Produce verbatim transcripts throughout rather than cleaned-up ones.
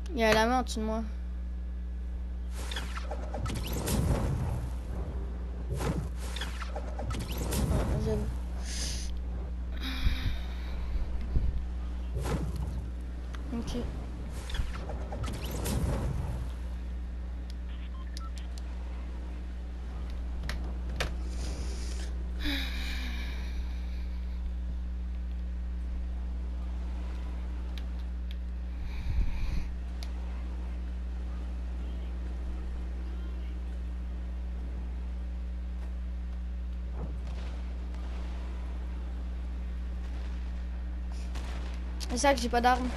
Il y a la main en dessous de moi. Ah, j'avoue. Ok. C'est ça que j'ai pas d'armes.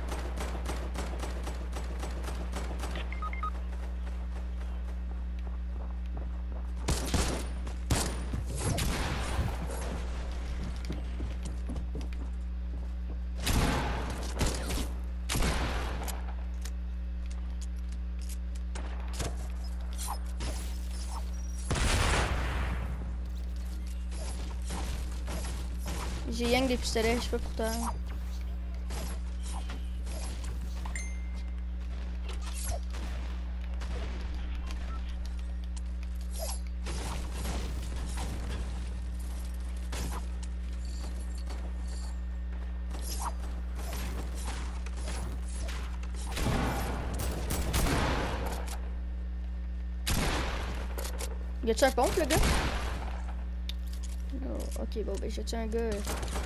J'ai rien que des pistolets, je sais pas pourtant. Y a-tu un pompe, le gars? Oh, ok, bon, ben, j'ai tué un gars. euh.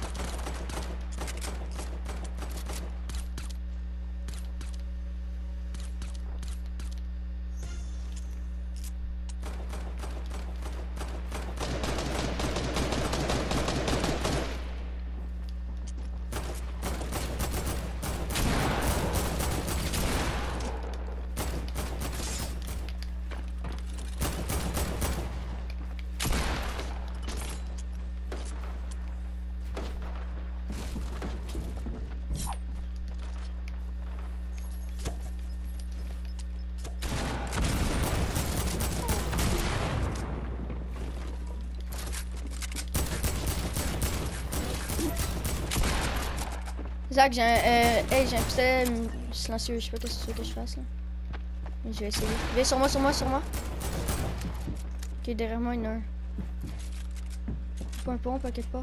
Zach, j'ai un, euh, hey, j'ai un pistolet hum, silencieux, je sais pas qu'est-ce que tu veux que je fasse là. Mais je vais essayer. Viens sur moi, sur moi, sur moi. Ok, derrière moi, il y en a un. Pas un pompe à quelque part.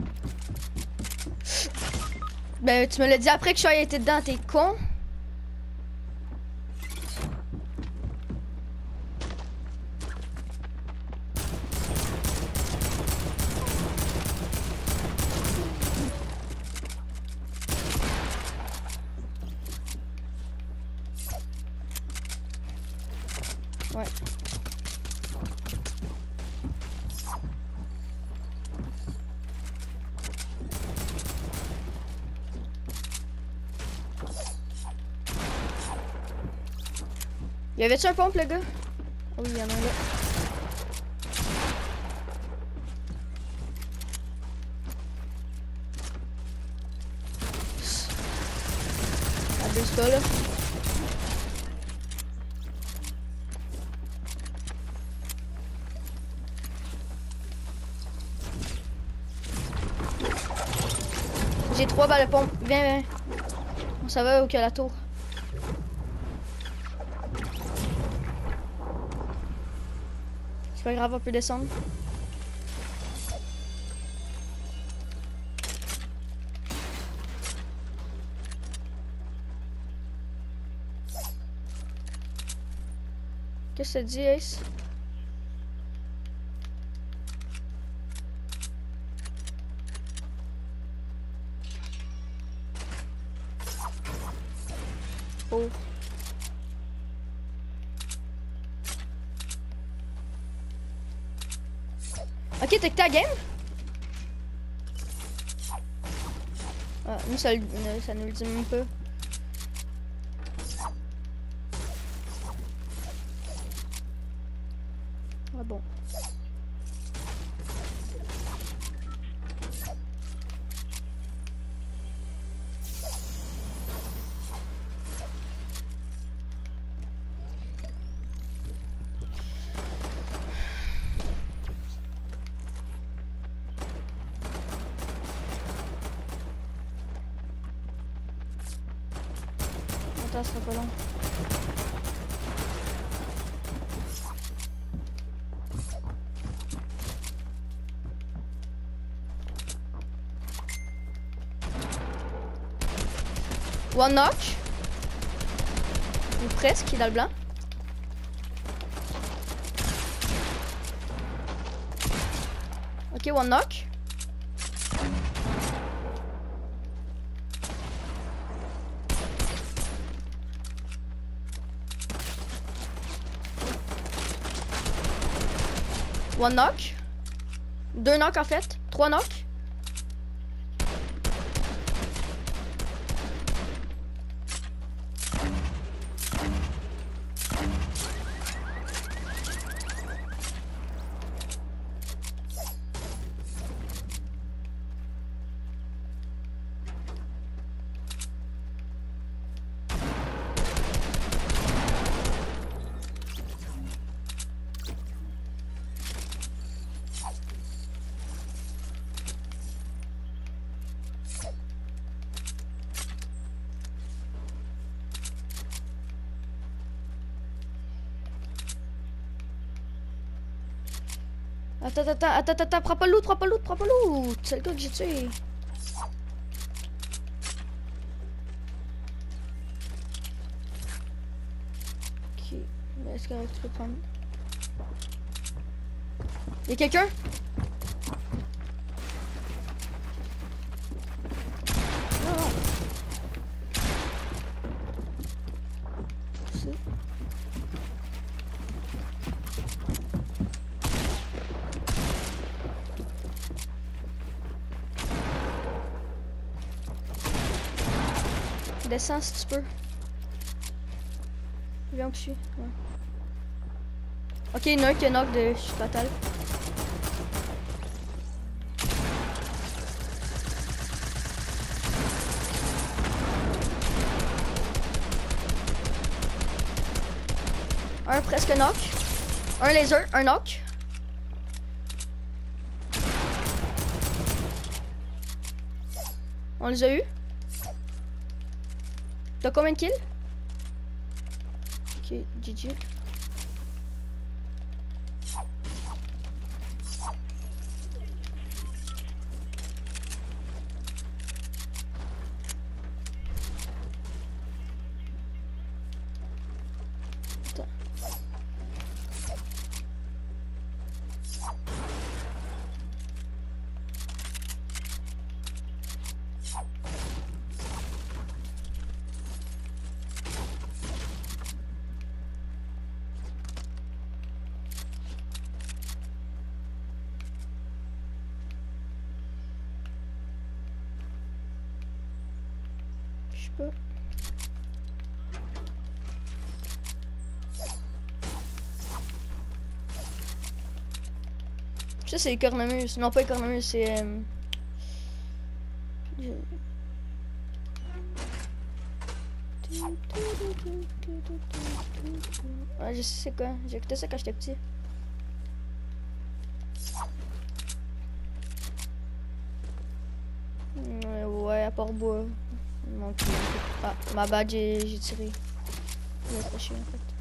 Ben, tu me l'as dit après que je sois été dedans, t'es con. Ouais. Y avait-tu un pompe, le gars? Oh, oui, il y en a un là. Abuse pas, là. J'ai trois balles de pompe. Viens, viens. On s'en va où qu'il y a la tour. C'est pas grave, on peut descendre. Qu'est-ce que ça dit, Ace? Oh. Ok, t'as que ta game? Ah, nous, ça, ça nous le dit même pas. Ah bon. Attends, ça sera pas long. One knock. Ou presque, il est dans le blanc. Ok, one knock. One knock. Deux knocks en fait. Trois knocks. Attends, attends, attends, attends, attends, prends pas le loot, prends pas le loot, prends pas le loot. C'est le gars que j'ai tué. Ok, mais est-ce que tu peux prendre? Y'a quelqu'un? Non, non. C'est... Descends si tu peux. Viens où je suis. Ouais. Ok, il y en a un qui est knock de chute fatale. Un presque knock. Un laser, un knock. On les a eu. T'as combien de kills? Ok, G G. Attends. Je sais pas. Ça c'est les cornemuses. Non pas les cornemuses, c'est... Euh... Je... Ouais, je sais c'est quoi. J'ai écouté ça quand j'étais petit. Ouais, ouais, à part bois. Donc, ah, ma bad, j'ai tiré. Il a fâché en fait.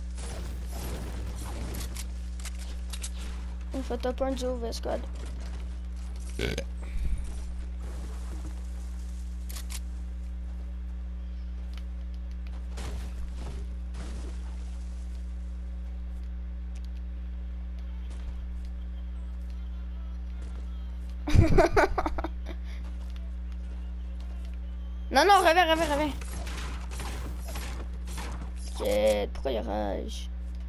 On fait top un duo V squad. Non, non, reviens, reviens, reviens. Shit, pourquoi il rage?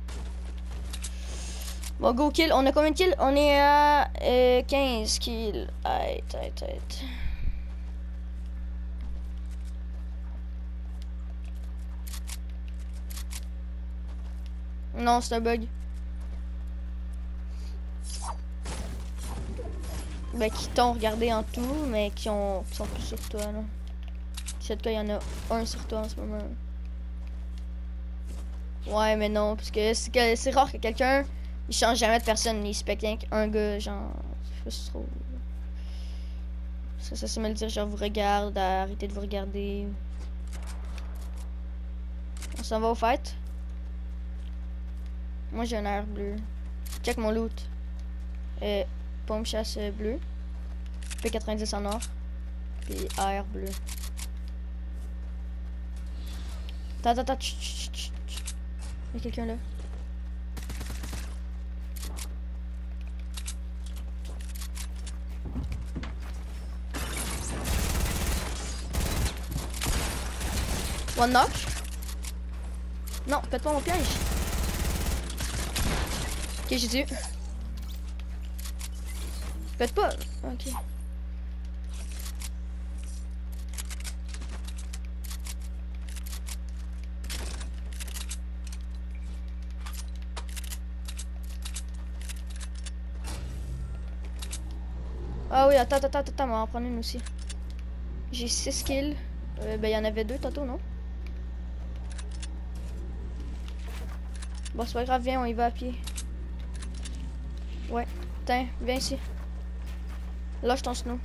Bon, go kill. On a combien de kills? On est à euh, quinze kills. Aïe, aïe, aïe. Non, c'est un bug. Ben, qui t'ont regardé en tout, mais qui, ont, qui sont plus sur toi, là. C'est cas, il y en a un sur toi en ce moment. Ouais, mais non, parce que c'est rare que quelqu'un, il change jamais de personne, il se pète rien qu'un gars, genre, je sais pas trop. Ça, ça se met le dire, genre, vous regarde, arrêtez de vous regarder. On s'en va au fight. Moi j'ai un air bleu. Check mon loot. Euh, pompe chasse bleu. P quatre-vingt-dix en or. Puis A R bleu. Attends, attends, attends. Il y a quelqu'un là. One knock. Non, pète pas mon piège. Ok, j'ai dit. Pète pas. Ok. Ah oui, attends, attends, attends, on va en prendre une aussi. J'ai six kills. Euh, ben, il y en avait deux tantôt, non? Bon, c'est pas grave, viens, on y va à pied. Ouais, tiens, viens ici. Lâche ton snow.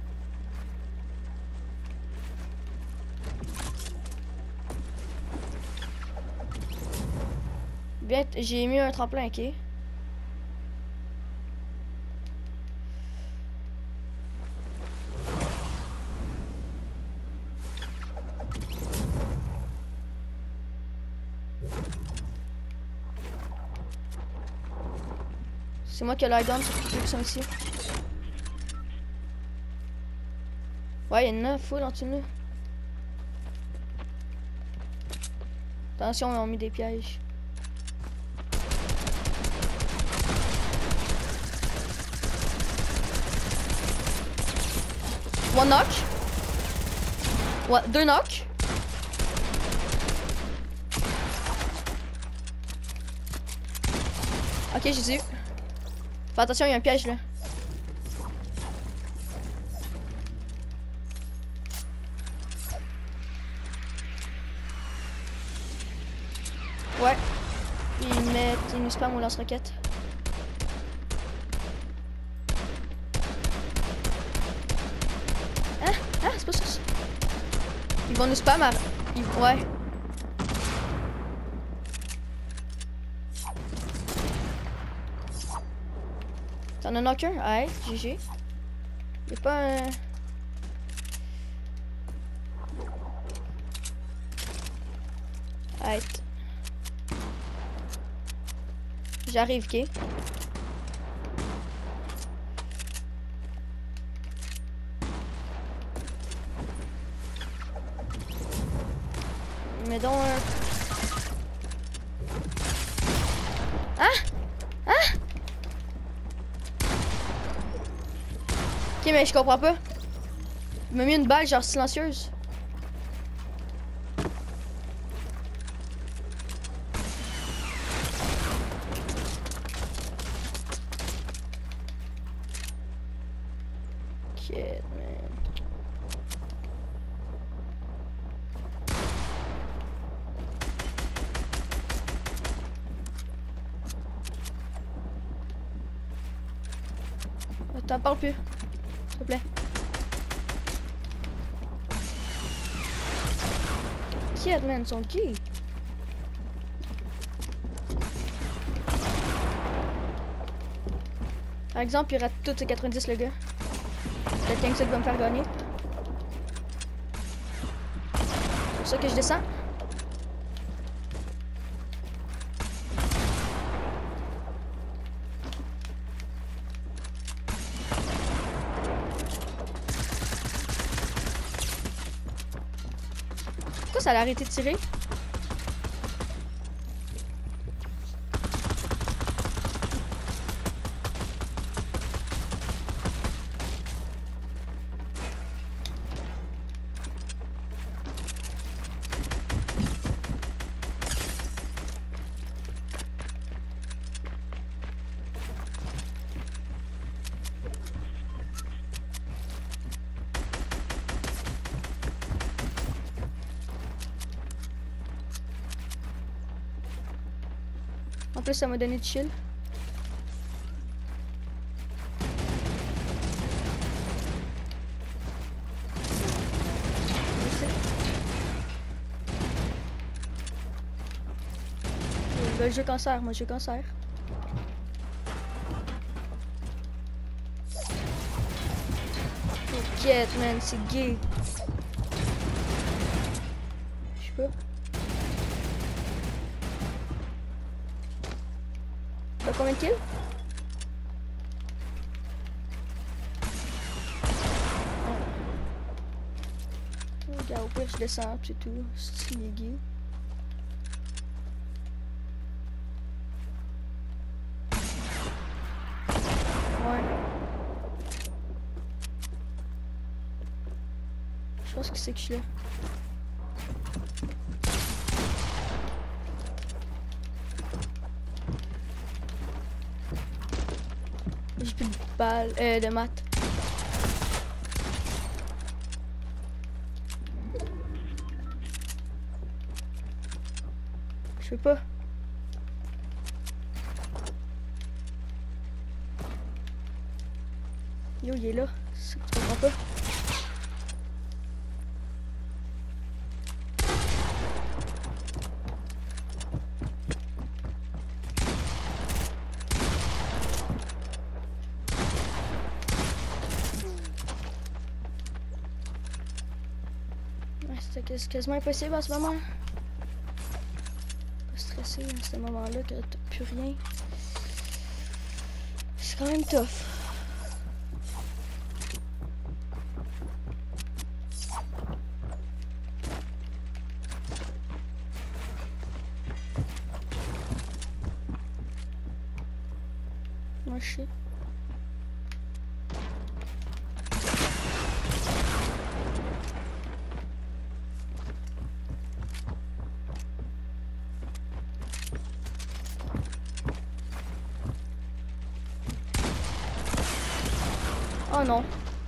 Bien, j'ai mis un tremplin, ok. C'est moi qui ai l'air sur tous ceux qui sont ici. Ouais, il y en a full en dessous de nous. Attention, ils ont mis des pièges. One knock. Ouais, deux knock. Ok, j'ai dit. Fais attention, il y a un piège là. Ouais. Il met. Il nous spam au lance-roquette. Hein? Hein? C'est pas ça. Ils vont nous spam à. Ils... Ouais. T'en as knock un? Ouais, G G. Y'a pas un... Arrête. J'arrive, ok? Mais donc... Euh... Hein? Hein? Ok, mais je comprends pas. Il m'a mis une balle genre silencieuse. Ok, man. T'en parles plus. S'il te plaît. Kid, man, ils sont qui? Par exemple, il rate tous ses quatre-vingt-dix, le gars. C'est quelqu'un qui va me faire gagner. C'est pour ça que je descends. Pourquoi ça a arrêté de tirer? En plus, ça m'a donné de chill. Ben, je joue cancer, moi je joue cancer. T'inquiète, man, c'est gay. Je sais pas. T'as combien de kills? Regarde, au pire, je descends, c'est tout. C'est gay. Ouais. Je pense que c'est que je suis là. J'ai plus de balles, euh, de maths. Je peux pas. Yo, il est là. C'est ça que tu comprends pas. C'est quasiment impossible à ce moment. Pas stressé à ce moment-là que t'as plus rien. C'est quand même tough. Moi je sais. Oh non.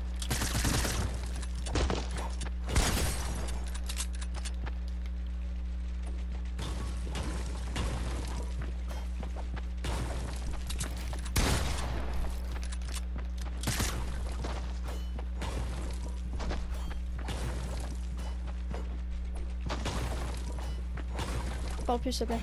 Parle plus, s'il te plaît.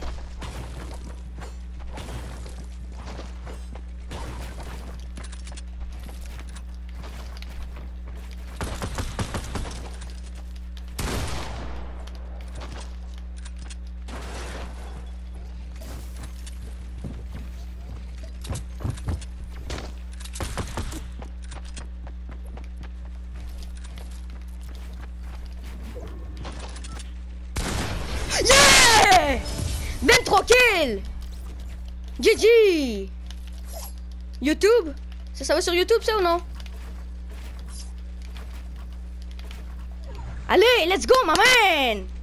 Yeah! vingt-trois kills! G G! YouTube? Ça, ça va sur YouTube, ça ou non? Allez, let's go, ma man!